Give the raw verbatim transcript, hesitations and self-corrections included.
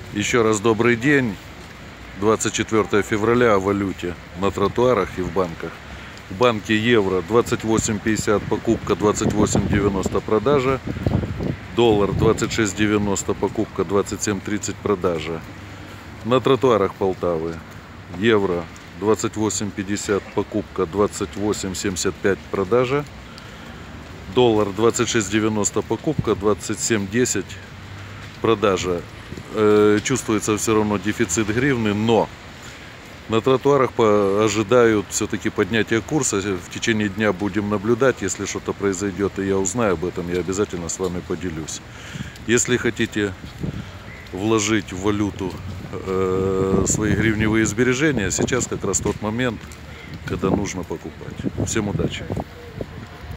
Еще раз добрый день. двадцать четвёртое февраля о валюте на тротуарах и в банках. В банке евро двадцать восемь пятьдесят покупка, двадцать восемь девяносто продажа. Доллар двадцать шесть девяносто покупка, двадцать семь тридцать продажа. На тротуарах Полтавы евро двадцать восемь пятьдесят покупка, двадцать восемь семьдесят пять продажа. Доллар двадцать шесть девяносто покупка, двадцать семь десять продажа. Э, чувствуется все равно дефицит гривны, но на тротуарах ожидают все-таки поднятия курса. В течение дня будем наблюдать. Если что-то произойдет, и я узнаю об этом, я обязательно с вами поделюсь. Если хотите вложить в валюту э, свои гривневые сбережения, сейчас как раз тот момент, когда нужно покупать. Всем удачи!